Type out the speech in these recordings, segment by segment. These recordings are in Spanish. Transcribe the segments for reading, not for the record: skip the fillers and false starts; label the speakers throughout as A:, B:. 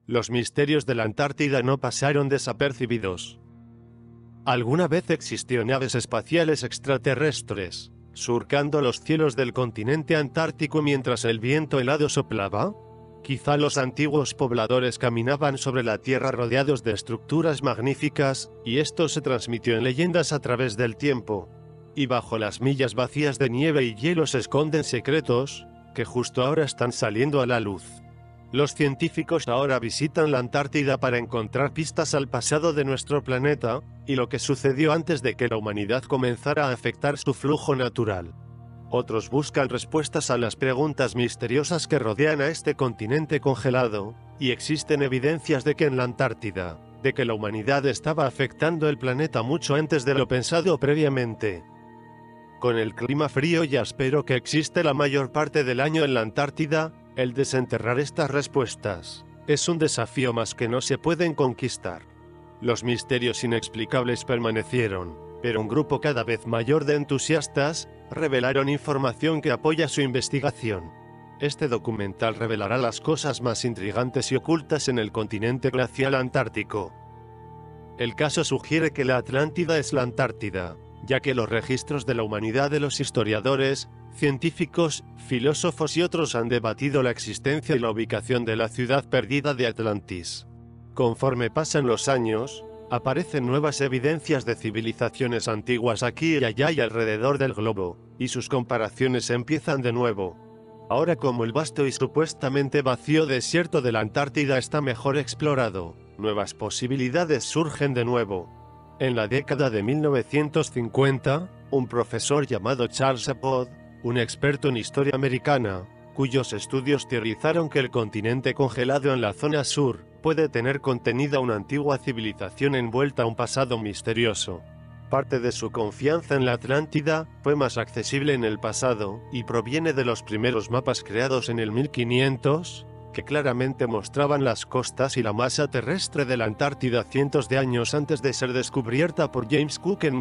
A: Los misterios de la Antártida no pasaron desapercibidos. ¿Alguna vez existió naves espaciales extraterrestres, surcando los cielos del continente antártico mientras el viento helado soplaba? Quizá los antiguos pobladores caminaban sobre la Tierra rodeados de estructuras magníficas, y esto se transmitió en leyendas a través del tiempo. Y bajo las millas vacías de nieve y hielo se esconden secretos, que justo ahora están saliendo a la luz. Los científicos ahora visitan la Antártida para encontrar pistas al pasado de nuestro planeta, y lo que sucedió antes de que la humanidad comenzara a afectar su flujo natural. Otros buscan respuestas a las preguntas misteriosas que rodean a este continente congelado, y existen evidencias de que en la Antártida, de que la humanidad estaba afectando el planeta mucho antes de lo pensado previamente. Con el clima frío y áspero que existe la mayor parte del año en la Antártida, el desenterrar estas respuestas es un desafío más que no se pueden conquistar. Los misterios inexplicables permanecieron, pero un grupo cada vez mayor de entusiastas revelaron información que apoya su investigación. Este documental revelará las cosas más intrigantes y ocultas en el continente glacial antártico. El caso sugiere que la Atlántida es la Antártida, ya que los registros de la humanidad de los historiadores, científicos, filósofos y otros han debatido la existencia y la ubicación de la ciudad perdida de Atlantis. Conforme pasan los años, aparecen nuevas evidencias de civilizaciones antiguas aquí y allá y alrededor del globo, y sus comparaciones empiezan de nuevo. Ahora, como el vasto y supuestamente vacío desierto de la Antártida está mejor explorado, nuevas posibilidades surgen de nuevo. En la década de 1950, un profesor llamado Charles Apod, un experto en historia americana, cuyos estudios teorizaron que el continente congelado en la zona sur puede tener contenida una antigua civilización envuelta a un pasado misterioso. Parte de su confianza en la Atlántida fue más accesible en el pasado, y proviene de los primeros mapas creados en el 1500, que claramente mostraban las costas y la masa terrestre de la Antártida cientos de años antes de ser descubierta por James Cook en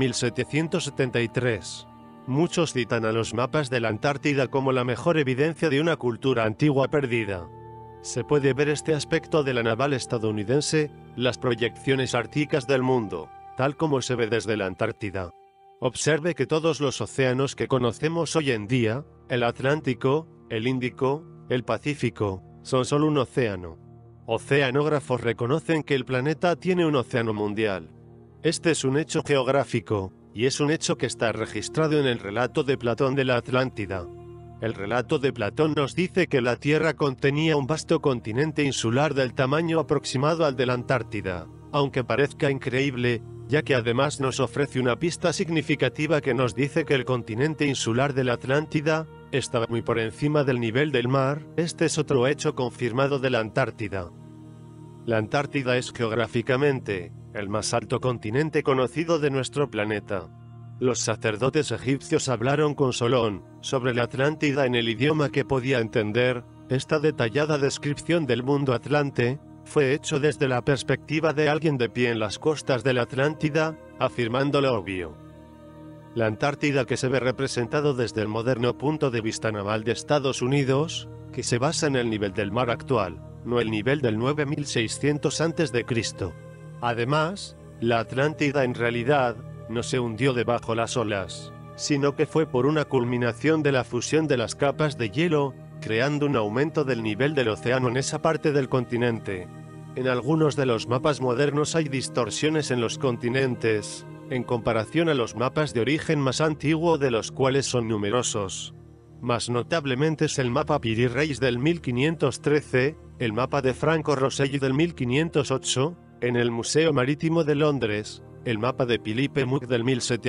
A: 1773. Muchos citan a los mapas de la Antártida como la mejor evidencia de una cultura antigua perdida. Se puede ver este aspecto de la naval estadounidense, las proyecciones árticas del mundo, tal como se ve desde la Antártida. Observe que todos los océanos que conocemos hoy en día, el Atlántico, el Índico, el Pacífico, son solo un océano. Oceanógrafos reconocen que el planeta tiene un océano mundial. Este es un hecho geográfico, y es un hecho que está registrado en el relato de Platón de la Atlántida. El relato de Platón nos dice que la Tierra contenía un vasto continente insular del tamaño aproximado al de la Antártida, aunque parezca increíble, ya que además nos ofrece una pista significativa que nos dice que el continente insular de la Atlántida estaba muy por encima del nivel del mar. Este es otro hecho confirmado de la Antártida. La Antártida es geográficamente el más alto continente conocido de nuestro planeta. Los sacerdotes egipcios hablaron con Solón sobre la Atlántida en el idioma que podía entender. Esta detallada descripción del mundo atlante fue hecho desde la perspectiva de alguien de pie en las costas de la Atlántida, afirmando lo obvio. La Antártida, que se ve representado desde el moderno punto de vista naval de Estados Unidos, que se basa en el nivel del mar actual, no el nivel del 9600 a.C. Además, la Atlántida en realidad no se hundió debajo las olas, sino que fue por una culminación de la fusión de las capas de hielo, creando un aumento del nivel del océano en esa parte del continente. En algunos de los mapas modernos hay distorsiones en los continentes, en comparación a los mapas de origen más antiguo, de los cuales son numerosos. Más notablemente es el mapa Piri Reis del 1513, el mapa de Franco Rosselli del 1508, en el Museo Marítimo de Londres, el mapa de Philippe Muck del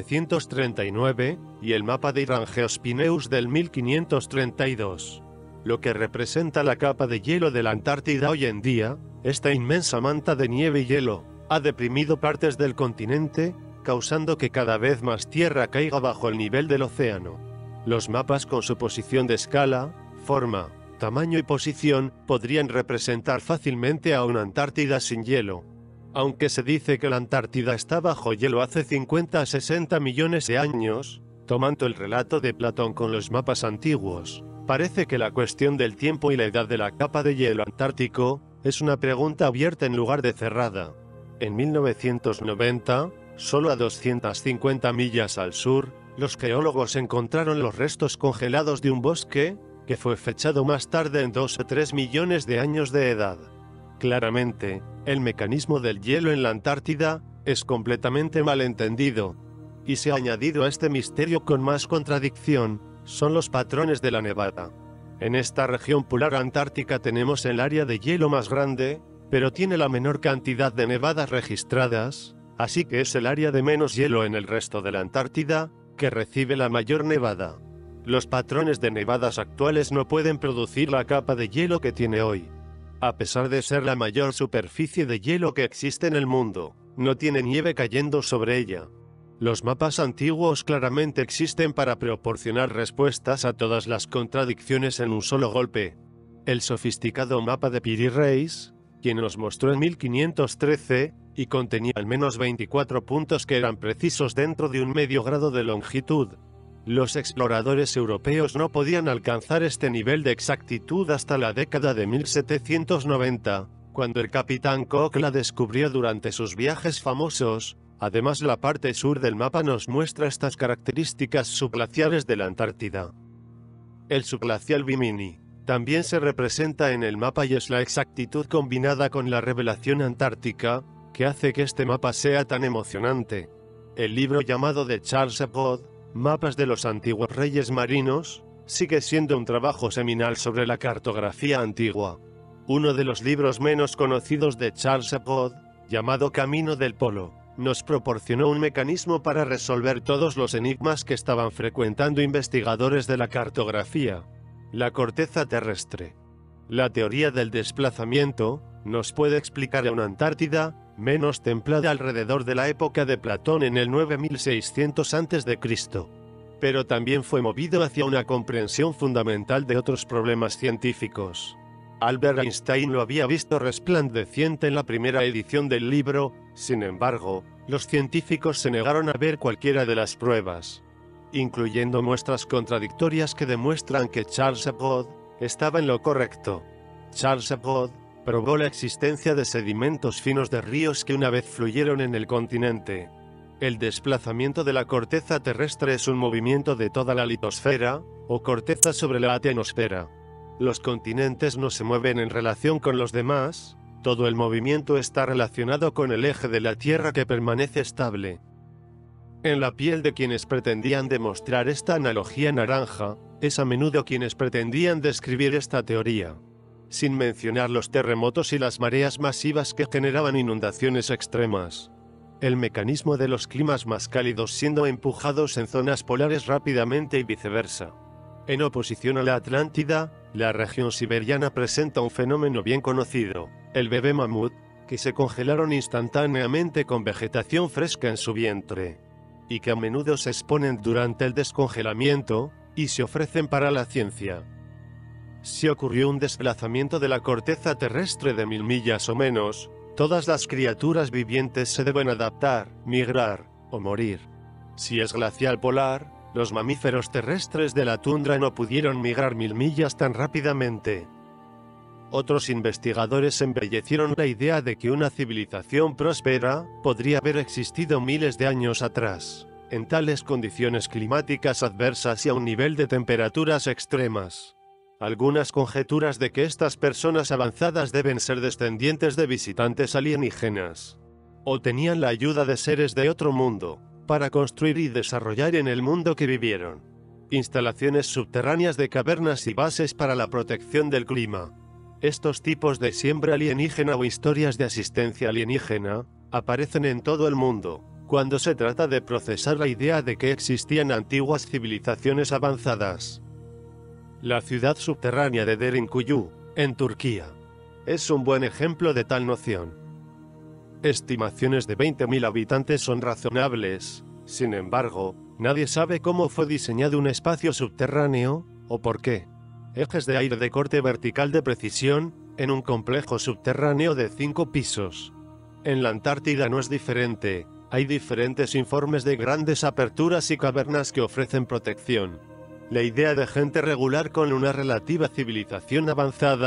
A: 1739, y el mapa de Irangeos Pineus del 1532. Lo que representa la capa de hielo de la Antártida hoy en día, esta inmensa manta de nieve y hielo, ha deprimido partes del continente, causando que cada vez más tierra caiga bajo el nivel del océano. Los mapas, con su posición de escala, forma, tamaño y posición, podrían representar fácilmente a una Antártida sin hielo. Aunque se dice que la Antártida está bajo hielo hace 50 a 60 millones de años, tomando el relato de Platón con los mapas antiguos, parece que la cuestión del tiempo y la edad de la capa de hielo antártico Es una pregunta abierta en lugar de cerrada. En 1990, solo a 250 millas al sur, los geólogos encontraron los restos congelados de un bosque, que fue fechado más tarde en 2 o 3 millones de años de edad. Claramente, el mecanismo del hielo en la Antártida es completamente malentendido. Y se ha añadido a este misterio con más contradicción, son los patrones de la nevada. En esta región polar antártica tenemos el área de hielo más grande, pero tiene la menor cantidad de nevadas registradas, así que es el área de menos hielo en el resto de la Antártida, que recibe la mayor nevada. Los patrones de nevadas actuales no pueden producir la capa de hielo que tiene hoy. A pesar de ser la mayor superficie de hielo que existe en el mundo, no tiene nieve cayendo sobre ella. Los mapas antiguos claramente existen para proporcionar respuestas a todas las contradicciones en un solo golpe. El sofisticado mapa de Piri Reis, quien nos mostró en 1513, y contenía al menos 24 puntos que eran precisos dentro de un medio grado de longitud. Los exploradores europeos no podían alcanzar este nivel de exactitud hasta la década de 1790, cuando el capitán Cook la descubrió durante sus viajes famosos. Además, la parte sur del mapa nos muestra estas características subglaciares de la Antártida. El subglacial Bimini también se representa en el mapa y es la exactitud combinada con la revelación antártica que hace que este mapa sea tan emocionante. El libro llamado de Charles Apgood, Mapas de los antiguos reyes marinos, sigue siendo un trabajo seminal sobre la cartografía antigua. Uno de los libros menos conocidos de Charles Apgood, llamado Camino del Polo, nos proporcionó un mecanismo para resolver todos los enigmas que estaban frecuentando investigadores de la cartografía. La corteza terrestre. La teoría del desplazamiento nos puede explicar a una Antártida menos templada alrededor de la época de Platón en el 9600 a.C., pero también fue movido hacia una comprensión fundamental de otros problemas científicos. Albert Einstein lo había visto resplandeciente en la primera edición del libro, sin embargo, los científicos se negaron a ver cualquiera de las pruebas, incluyendo muestras contradictorias que demuestran que Charles Apgood estaba en lo correcto. Charles Apgood probó la existencia de sedimentos finos de ríos que una vez fluyeron en el continente. El desplazamiento de la corteza terrestre es un movimiento de toda la litosfera, o corteza sobre la atenosfera. Los continentes no se mueven en relación con los demás, todo el movimiento está relacionado con el eje de la Tierra que permanece estable. En la piel de quienes pretendían demostrar esta analogía naranja, es a menudo quienes pretendían describir esta teoría. Sin mencionar los terremotos y las mareas masivas que generaban inundaciones extremas. El mecanismo de los climas más cálidos siendo empujados en zonas polares rápidamente y viceversa. En oposición a la Atlántida, la región siberiana presenta un fenómeno bien conocido, el bebé mamut, que se congelaron instantáneamente con vegetación fresca en su vientre, y que a menudo se exponen durante el descongelamiento, y se ofrecen para la ciencia. Si ocurrió un desplazamiento de la corteza terrestre de 1000 millas o menos, todas las criaturas vivientes se deben adaptar, migrar, o morir. Si es glacial polar, los mamíferos terrestres de la tundra no pudieron migrar 1000 millas tan rápidamente. Otros investigadores embellecieron la idea de que una civilización próspera podría haber existido miles de años atrás, en tales condiciones climáticas adversas y a un nivel de temperaturas extremas. Algunas conjeturas de que estas personas avanzadas deben ser descendientes de visitantes alienígenas, o tenían la ayuda de seres de otro mundo, para construir y desarrollar en el mundo que vivieron instalaciones subterráneas de cavernas y bases para la protección del clima. Estos tipos de siembra alienígena o historias de asistencia alienígena aparecen en todo el mundo, cuando se trata de procesar la idea de que existían antiguas civilizaciones avanzadas. La ciudad subterránea de Derinkuyu, en Turquía, es un buen ejemplo de tal noción. Estimaciones de 20.000 habitantes son razonables, sin embargo, nadie sabe cómo fue diseñado un espacio subterráneo, o por qué. Ejes de aire de corte vertical de precisión, en un complejo subterráneo de 5 pisos. En la Antártida no es diferente, hay diferentes informes de grandes aperturas y cavernas que ofrecen protección. La idea de gente regular con una relativa civilización avanzada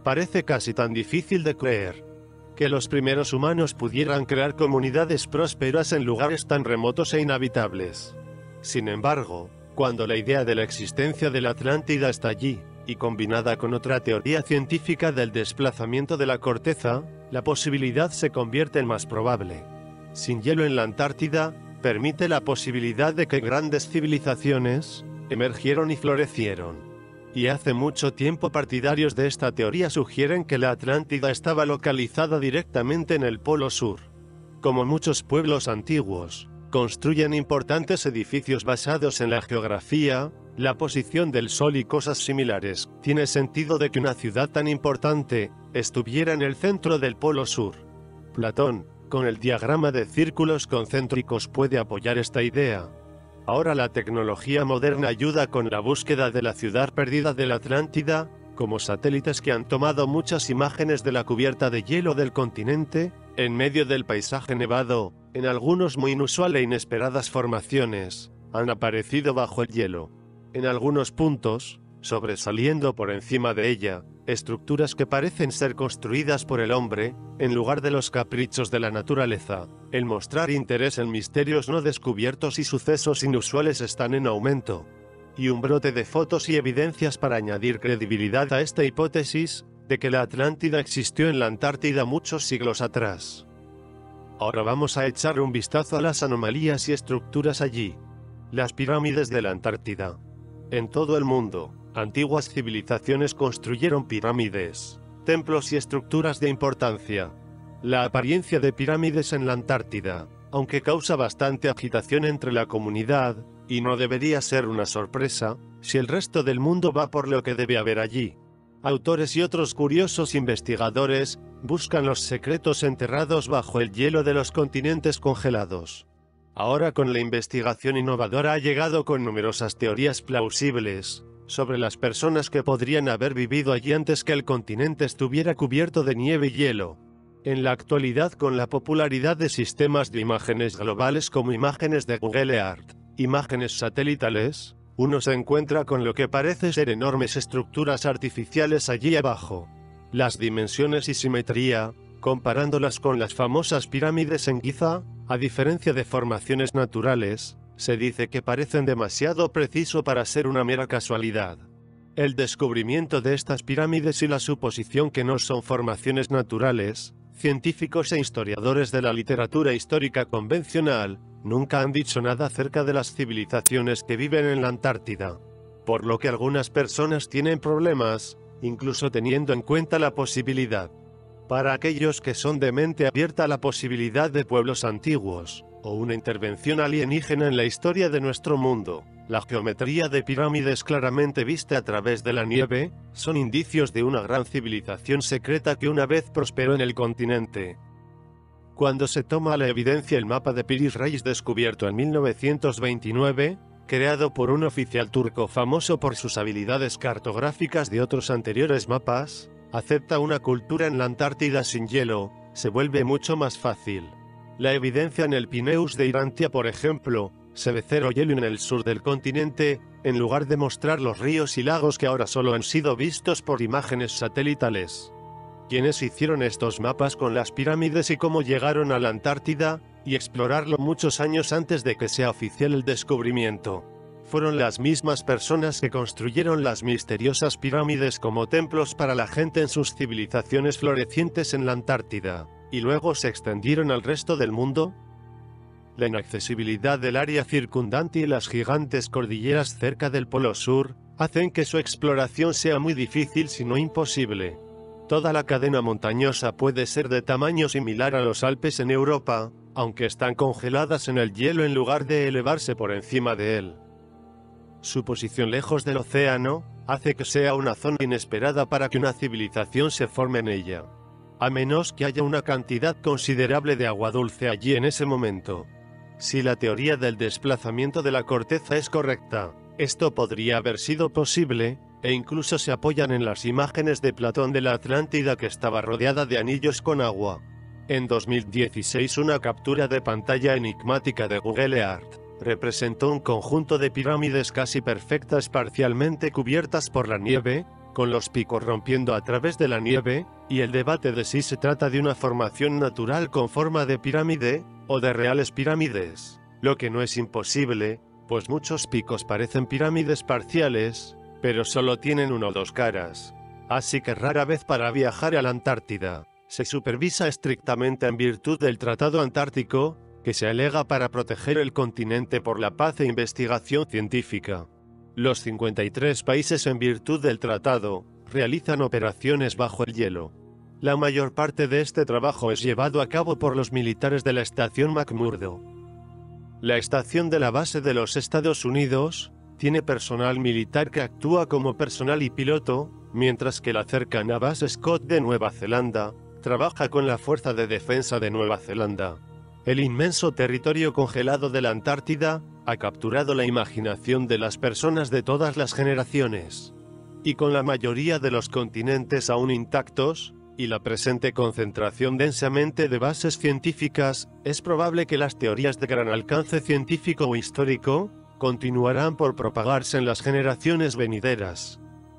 A: Parece casi tan difícil de creer que los primeros humanos pudieran crear comunidades prósperas en lugares tan remotos e inhabitables. Sin embargo, cuando la idea de la existencia de la Atlántida está allí, y combinada con otra teoría científica del desplazamiento de la corteza, la posibilidad se convierte en más probable. Sin hielo en la Antártida, permite la posibilidad de que grandes civilizaciones emergieron y florecieron. Y hace mucho tiempo partidarios de esta teoría sugieren que la Atlántida estaba localizada directamente en el Polo Sur. Como muchos pueblos antiguos, construyen importantes edificios basados en la geografía, la posición del Sol y cosas similares. Tiene sentido de que una ciudad tan importante estuviera en el centro del Polo Sur. Platón, con el diagrama de círculos concéntricos, puede apoyar esta idea. Ahora la tecnología moderna ayuda con la búsqueda de la ciudad perdida de la Atlántida, como satélites que han tomado muchas imágenes de la cubierta de hielo del continente, en medio del paisaje nevado, en algunos muy inusual e inesperadas formaciones, han aparecido bajo el hielo. En algunos puntos, sobresaliendo por encima de ella, estructuras que parecen ser construidas por el hombre, en lugar de los caprichos de la naturaleza. El mostrar interés en misterios no descubiertos y sucesos inusuales están en aumento. Y un brote de fotos y evidencias para añadir credibilidad a esta hipótesis, de que la Atlántida existió en la Antártida muchos siglos atrás. Ahora vamos a echar un vistazo a las anomalías y estructuras allí. Las pirámides de la Antártida. En todo el mundo, antiguas civilizaciones construyeron pirámides, templos y estructuras de importancia. La apariencia de pirámides en la Antártida, aunque causa bastante agitación entre la comunidad, y no debería ser una sorpresa, si el resto del mundo va por lo que debe haber allí. Autores y otros curiosos investigadores buscan los secretos enterrados bajo el hielo de los continentes congelados. Ahora con la investigación innovadora ha llegado con numerosas teorías plausibles sobre las personas que podrían haber vivido allí antes que el continente estuviera cubierto de nieve y hielo. En la actualidad, con la popularidad de sistemas de imágenes globales como imágenes de Google Earth, imágenes satelitales, uno se encuentra con lo que parece ser enormes estructuras artificiales allí abajo. Las dimensiones y simetría, comparándolas con las famosas pirámides en Giza, a diferencia de formaciones naturales, se dice que parecen demasiado preciso para ser una mera casualidad. El descubrimiento de estas pirámides y la suposición que no son formaciones naturales, científicos e historiadores de la literatura histórica convencional, nunca han dicho nada acerca de las civilizaciones que viven en la Antártida. Por lo que algunas personas tienen problemas, incluso teniendo en cuenta la posibilidad. Para aquellos que son de mente abierta, la posibilidad de pueblos antiguos, o una intervención alienígena en la historia de nuestro mundo, la geometría de pirámides claramente vista a través de la nieve, son indicios de una gran civilización secreta que una vez prosperó en el continente. Cuando se toma a la evidencia el mapa de Piris Reis descubierto en 1929, creado por un oficial turco famoso por sus habilidades cartográficas de otros anteriores mapas, acepta una cultura en la Antártida sin hielo, se vuelve mucho más fácil. La evidencia en el Pineus de Irantia, por ejemplo, se ve cero hielo en el sur del continente, en lugar de mostrar los ríos y lagos que ahora solo han sido vistos por imágenes satelitales. ¿Quiénes hicieron estos mapas con las pirámides y cómo llegaron a la Antártida, y explorarlo muchos años antes de que sea oficial el descubrimiento? Fueron las mismas personas que construyeron las misteriosas pirámides como templos para la gente en sus civilizaciones florecientes en la Antártida, y luego se extendieron al resto del mundo. La inaccesibilidad del área circundante y las gigantes cordilleras cerca del Polo Sur hacen que su exploración sea muy difícil si no imposible. Toda la cadena montañosa puede ser de tamaño similar a los Alpes en Europa, aunque están congeladas en el hielo en lugar de elevarse por encima de él. Su posición lejos del océano hace que sea una zona inesperada para que una civilización se forme en ella, a menos que haya una cantidad considerable de agua dulce allí en ese momento. Si la teoría del desplazamiento de la corteza es correcta, esto podría haber sido posible, e incluso se apoyan en las imágenes de Platón de la Atlántida que estaba rodeada de anillos con agua. En 2016, una captura de pantalla enigmática de Google Earth representó un conjunto de pirámides casi perfectas parcialmente cubiertas por la nieve, con los picos rompiendo a través de la nieve, y el debate de si se trata de una formación natural con forma de pirámide, o de reales pirámides, lo que no es imposible, pues muchos picos parecen pirámides parciales, pero solo tienen una o dos caras. Así que rara vez para viajar a la Antártida se supervisa estrictamente en virtud del Tratado Antártico, que se alega para proteger el continente por la paz e investigación científica. Los 53 países en virtud del tratado realizan operaciones bajo el hielo. La mayor parte de este trabajo es llevado a cabo por los militares de la estación McMurdo. La estación de la base de los Estados Unidos tiene personal militar que actúa como personal y piloto, mientras que la cercana base Scott de Nueva Zelanda trabaja con la Fuerza de Defensa de Nueva Zelanda. El inmenso territorio congelado de la Antártida ha capturado la imaginación de las personas de todas las generaciones. Y con la mayoría de los continentes aún intactos, y la presente concentración densamente de bases científicas, es probable que las teorías de gran alcance científico o histórico continuarán por propagarse en las generaciones venideras.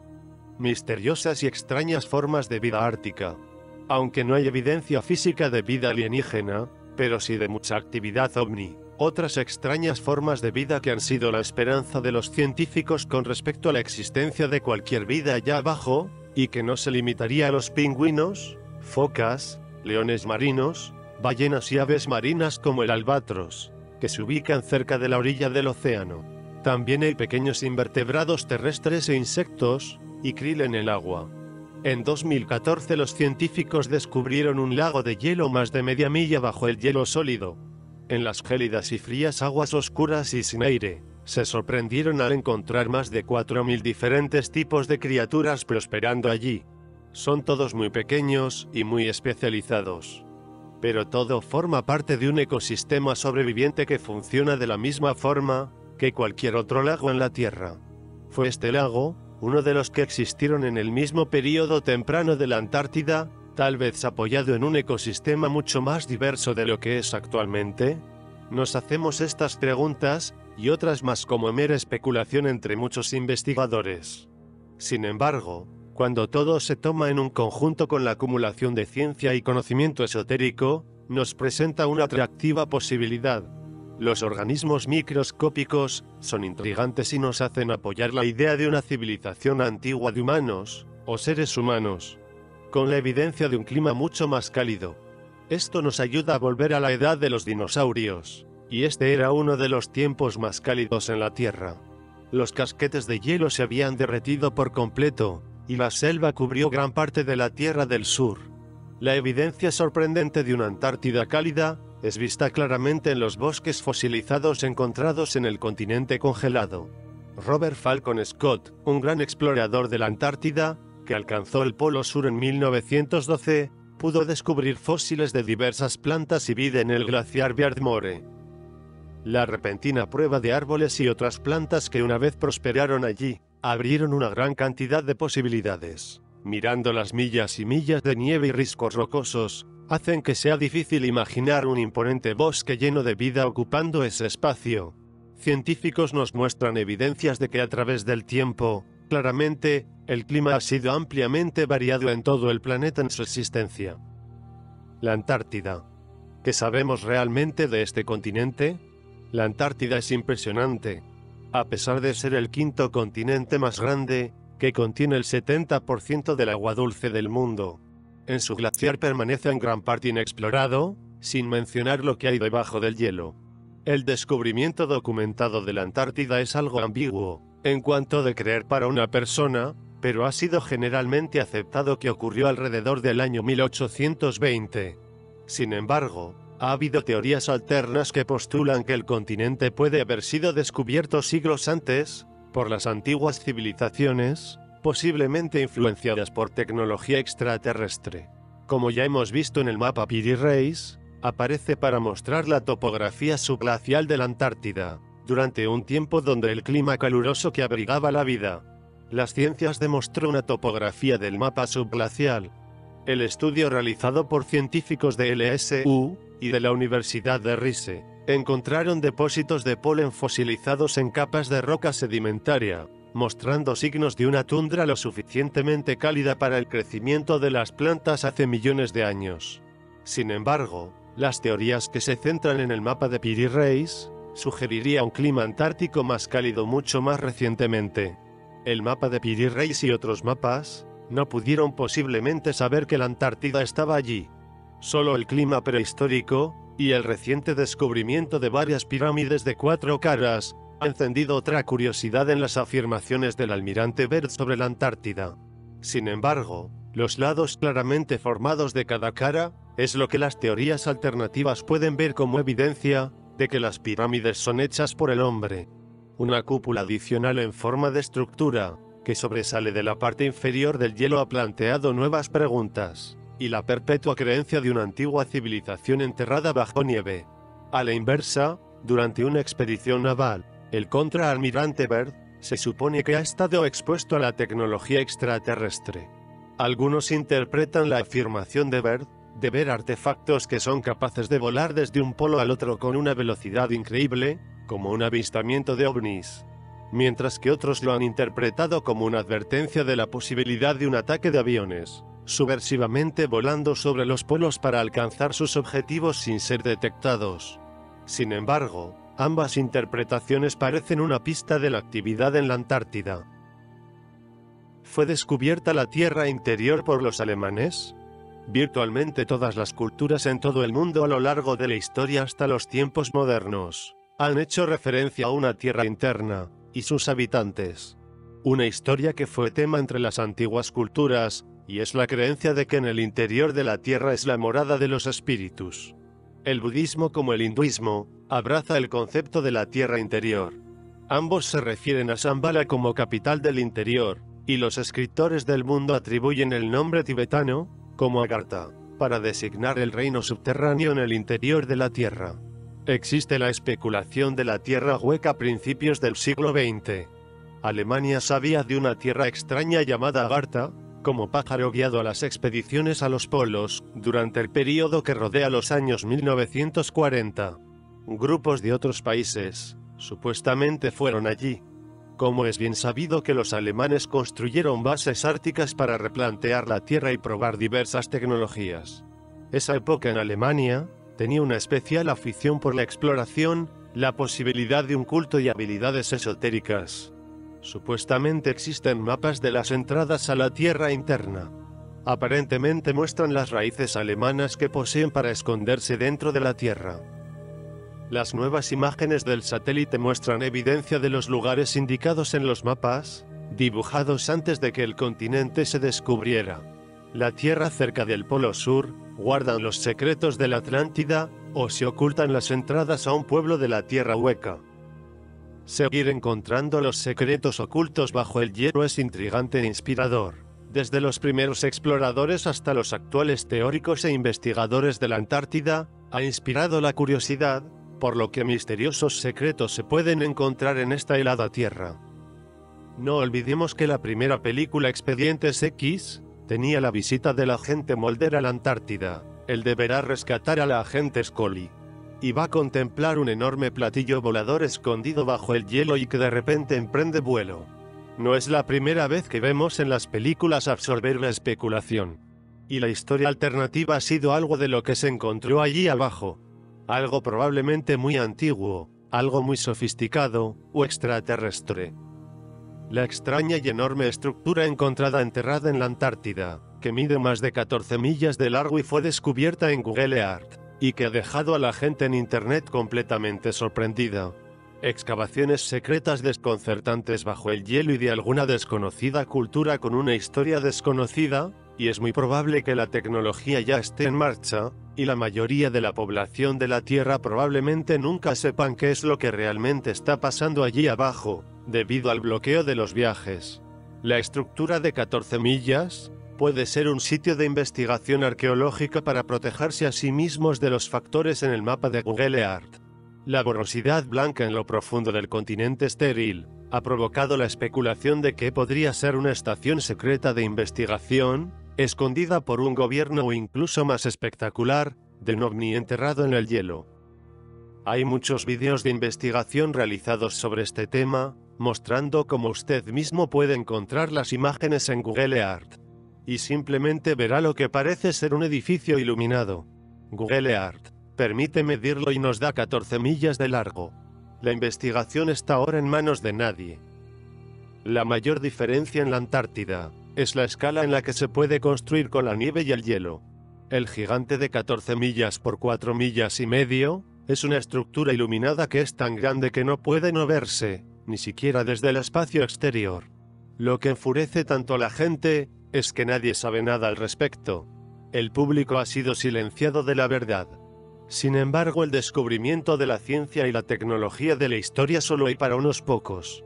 A: Misteriosas y extrañas formas de vida ártica. Aunque no hay evidencia física de vida alienígena, pero sí de mucha actividad ovni. Otras extrañas formas de vida que han sido la esperanza de los científicos con respecto a la existencia de cualquier vida allá abajo, y que no se limitaría a los pingüinos, focas, leones marinos, ballenas y aves marinas como el albatros, que se ubican cerca de la orilla del océano. También hay pequeños invertebrados terrestres e insectos, y krill en el agua. En 2014 los científicos descubrieron un lago de hielo más de media milla bajo el hielo sólido. En las gélidas y frías aguas oscuras y sin aire, se sorprendieron al encontrar más de 4.000 diferentes tipos de criaturas prosperando allí. Son todos muy pequeños y muy especializados. Pero todo forma parte de un ecosistema sobreviviente que funciona de la misma forma que cualquier otro lago en la Tierra. Fue este lago uno de los que existieron en el mismo período temprano de la Antártida, tal vez apoyado en un ecosistema mucho más diverso de lo que es actualmente. Nos hacemos estas preguntas, y otras más como mera especulación entre muchos investigadores. Sin embargo, cuando todo se toma en un conjunto con la acumulación de ciencia y conocimiento esotérico, nos presenta una atractiva posibilidad. Los organismos microscópicos son intrigantes y nos hacen apoyar la idea de una civilización antigua de humanos, o seres humanos, con la evidencia de un clima mucho más cálido. Esto nos ayuda a volver a la edad de los dinosaurios, y este era uno de los tiempos más cálidos en la Tierra. Los casquetes de hielo se habían derretido por completo, y la selva cubrió gran parte de la Tierra del Sur. La evidencia sorprendente de una Antártida cálida es vista claramente en los bosques fosilizados encontrados en el continente congelado. Robert Falcon Scott, un gran explorador de la Antártida, que alcanzó el Polo Sur en 1912, pudo descubrir fósiles de diversas plantas y vida en el glaciar Beardmore. La repentina prueba de árboles y otras plantas que una vez prosperaron allí, abrieron una gran cantidad de posibilidades. Mirando las millas y millas de nieve y riscos rocosos, hacen que sea difícil imaginar un imponente bosque lleno de vida ocupando ese espacio. Científicos nos muestran evidencias de que a través del tiempo, claramente, el clima ha sido ampliamente variado en todo el planeta en su existencia. La Antártida. ¿Qué sabemos realmente de este continente? La Antártida es impresionante. A pesar de ser el quinto continente más grande, que contiene el 70% del agua dulce del mundo, en su glaciar permanece en gran parte inexplorado, sin mencionar lo que hay debajo del hielo. El descubrimiento documentado de la Antártida es algo ambiguo, en cuanto de creer para una persona, pero ha sido generalmente aceptado que ocurrió alrededor del año 1820. Sin embargo, ha habido teorías alternas que postulan que el continente puede haber sido descubierto siglos antes, por las antiguas civilizaciones, posiblemente influenciadas por tecnología extraterrestre. Como ya hemos visto en el mapa Piri Reis, aparece para mostrar la topografía subglacial de la Antártida, durante un tiempo donde el clima caluroso que abrigaba la vida. Las ciencias demostró una topografía del mapa subglacial. El estudio realizado por científicos de LSU y de la Universidad de Rice encontraron depósitos de polen fosilizados en capas de roca sedimentaria, mostrando signos de una tundra lo suficientemente cálida para el crecimiento de las plantas hace millones de años. Sin embargo, las teorías que se centran en el mapa de Piri Reis sugeriría un clima antártico más cálido mucho más recientemente. El mapa de Piri Reis y otros mapas no pudieron posiblemente saber que la Antártida estaba allí. Solo el clima prehistórico y el reciente descubrimiento de varias pirámides de 4 caras ha encendido otra curiosidad en las afirmaciones del almirante Byrd sobre la Antártida. Sin embargo, los lados claramente formados de cada cara es lo que las teorías alternativas pueden ver como evidencia de que las pirámides son hechas por el hombre. Una cúpula adicional en forma de estructura que sobresale de la parte inferior del hielo ha planteado nuevas preguntas, y la perpetua creencia de una antigua civilización enterrada bajo nieve. A la inversa, durante una expedición naval, el contraalmirante Byrd se supone que ha estado expuesto a la tecnología extraterrestre. Algunos interpretan la afirmación de Byrd de ver artefactos que son capaces de volar desde un polo al otro con una velocidad increíble, como un avistamiento de ovnis, mientras que otros lo han interpretado como una advertencia de la posibilidad de un ataque de aviones, subversivamente volando sobre los polos para alcanzar sus objetivos sin ser detectados. Sin embargo, ambas interpretaciones parecen una pista de la actividad en la Antártida. ¿Fue descubierta la Tierra interior por los alemanes? Virtualmente todas las culturas en todo el mundo a lo largo de la historia hasta los tiempos modernos han hecho referencia a una tierra interna y sus habitantes. Una historia que fue tema entre las antiguas culturas, y es la creencia de que en el interior de la tierra es la morada de los espíritus. El budismo como el hinduismo abraza el concepto de la tierra interior. Ambos se refieren a Shambhala como capital del interior, y los escritores del mundo atribuyen el nombre tibetano como Agartha para designar el reino subterráneo en el interior de la Tierra. Existe la especulación de la Tierra hueca a principios del siglo XX. Alemania sabía de una tierra extraña llamada Agartha, como pájaro guiado a las expediciones a los polos, durante el período que rodea los años 1940. Grupos de otros países, supuestamente fueron allí. Como es bien sabido que los alemanes construyeron bases árticas para replantear la tierra y probar diversas tecnologías. Esa época en Alemania tenía una especial afición por la exploración, la posibilidad de un culto y habilidades esotéricas. Supuestamente existen mapas de las entradas a la tierra interna. Aparentemente muestran las raíces alemanas que poseen para esconderse dentro de la tierra. Las nuevas imágenes del satélite muestran evidencia de los lugares indicados en los mapas, dibujados antes de que el continente se descubriera. La tierra cerca del Polo Sur guardan los secretos de la Atlántida, o se ocultan las entradas a un pueblo de la tierra hueca. Seguir encontrando los secretos ocultos bajo el hielo es intrigante e inspirador. Desde los primeros exploradores hasta los actuales teóricos e investigadores de la Antártida, ha inspirado la curiosidad por lo que misteriosos secretos se pueden encontrar en esta helada tierra. No olvidemos que la primera película Expedientes X tenía la visita del agente Mulder a la Antártida. Él deberá rescatar a la agente Scully y va a contemplar un enorme platillo volador escondido bajo el hielo y que de repente emprende vuelo. No es la primera vez que vemos en las películas absorber la especulación. Y la historia alternativa ha sido algo de lo que se encontró allí abajo. Algo probablemente muy antiguo, algo muy sofisticado, o extraterrestre. La extraña y enorme estructura encontrada enterrada en la Antártida, que mide más de 14 millas de largo y fue descubierta en Google Earth, y que ha dejado a la gente en Internet completamente sorprendida. Excavaciones secretas desconcertantes bajo el hielo y de alguna desconocida cultura con una historia desconocida, y es muy probable que la tecnología ya esté en marcha, y la mayoría de la población de la Tierra probablemente nunca sepan qué es lo que realmente está pasando allí abajo, debido al bloqueo de los viajes. La estructura de 14 millas puede ser un sitio de investigación arqueológica para protegerse a sí mismos de los factores en el mapa de Google Earth. La borrosidad blanca en lo profundo del continente estéril ha provocado la especulación de que podría ser una estación secreta de investigación, escondida por un gobierno o incluso más espectacular, de un ovni enterrado en el hielo. Hay muchos vídeos de investigación realizados sobre este tema, mostrando cómo usted mismo puede encontrar las imágenes en Google Earth. Y simplemente verá lo que parece ser un edificio iluminado. Google Earth permite medirlo y nos da 14 millas de largo. La investigación está ahora en manos de nadie. La mayor diferencia en la Antártida es la escala en la que se puede construir con la nieve y el hielo. El gigante de 14 millas por 4 millas y medio es una estructura iluminada que es tan grande que no puede no verse, ni siquiera desde el espacio exterior. Lo que enfurece tanto a la gente es que nadie sabe nada al respecto. El público ha sido silenciado de la verdad. Sin embargo, el descubrimiento de la ciencia y la tecnología de la historia solo hay para unos pocos.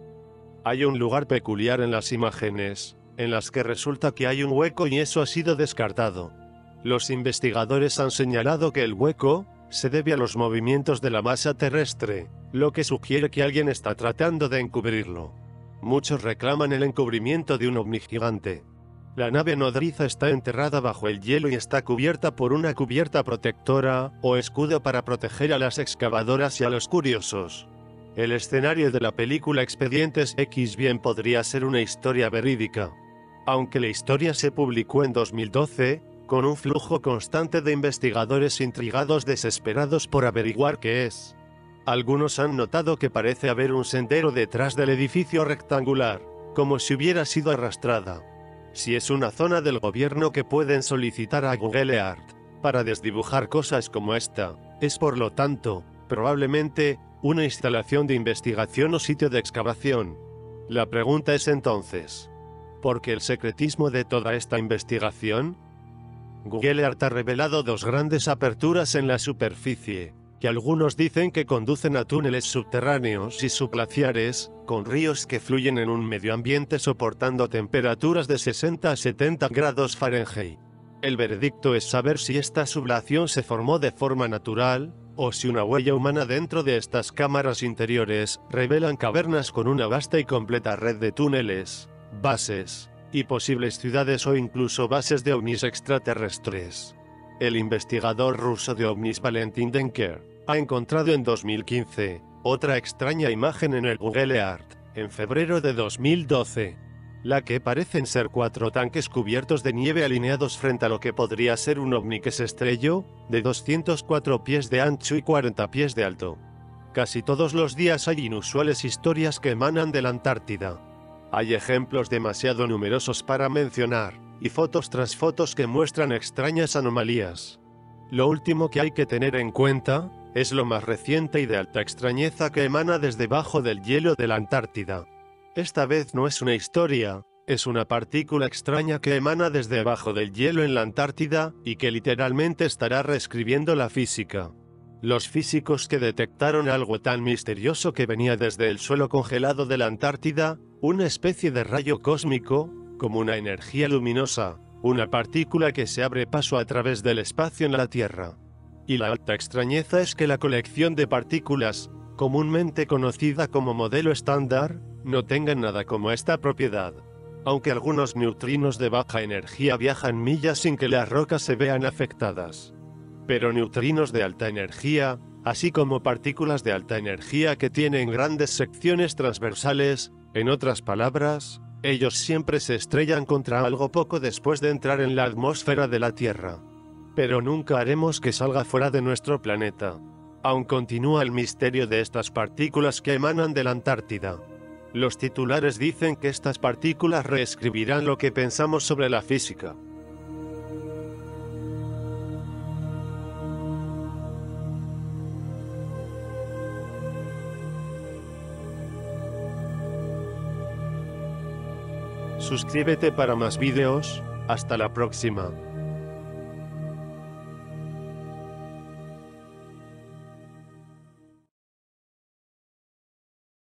A: Hay un lugar peculiar en las imágenes, en las que resulta que hay un hueco y eso ha sido descartado. Los investigadores han señalado que el hueco se debe a los movimientos de la masa terrestre, lo que sugiere que alguien está tratando de encubrirlo. Muchos reclaman el encubrimiento de un ovni gigante. La nave nodriza está enterrada bajo el hielo y está cubierta por una cubierta protectora o escudo para proteger a las excavadoras y a los curiosos. El escenario de la película Expedientes X bien podría ser una historia verídica. Aunque la historia se publicó en 2012, con un flujo constante de investigadores intrigados desesperados por averiguar qué es. Algunos han notado que parece haber un sendero detrás del edificio rectangular, como si hubiera sido arrastrada. Si es una zona del gobierno que pueden solicitar a Google Earth para desdibujar cosas como esta, es por lo tanto, probablemente, una instalación de investigación o sitio de excavación. La pregunta es entonces, ¿por qué el secretismo de toda esta investigación? Google Earth ha revelado dos grandes aperturas en la superficie, que algunos dicen que conducen a túneles subterráneos y subglaciares, con ríos que fluyen en un medio ambiente soportando temperaturas de 60 a 70 grados Fahrenheit. El veredicto es saber si esta sublación se formó de forma natural, o si una huella humana dentro de estas cámaras interiores revelan cavernas con una vasta y completa red de túneles, bases, y posibles ciudades o incluso bases de ovnis extraterrestres. El investigador ruso de ovnis Valentin Denker ha encontrado en 2015 otra extraña imagen en el Google Earth, en febrero de 2012, la que parecen ser 4 tanques cubiertos de nieve alineados frente a lo que podría ser un ovni que se estrelló, de 204 pies de ancho y 40 pies de alto. Casi todos los días hay inusuales historias que emanan de la Antártida. Hay ejemplos demasiado numerosos para mencionar, y fotos tras fotos que muestran extrañas anomalías. Lo último que hay que tener en cuenta es lo más reciente y de alta extrañeza que emana desde debajo del hielo de la Antártida. Esta vez no es una historia, es una partícula extraña que emana desde debajo del hielo en la Antártida y que literalmente estará reescribiendo la física. Los físicos que detectaron algo tan misterioso que venía desde el suelo congelado de la Antártida, una especie de rayo cósmico, como una energía luminosa, una partícula que se abre paso a través del espacio en la Tierra. Y la alta extrañeza es que la colección de partículas, comúnmente conocida como modelo estándar, no tenga nada como esta propiedad. Aunque algunos neutrinos de baja energía viajan millas sin que las rocas se vean afectadas. Pero neutrinos de alta energía, así como partículas de alta energía que tienen grandes secciones transversales, en otras palabras, ellos siempre se estrellan contra algo poco después de entrar en la atmósfera de la Tierra. Pero nunca haremos que salga fuera de nuestro planeta. Aún continúa el misterio de estas partículas que emanan de la Antártida. Los titulares dicen que estas partículas reescribirán lo que pensamos sobre la física. Suscríbete para más vídeos. Hasta la próxima.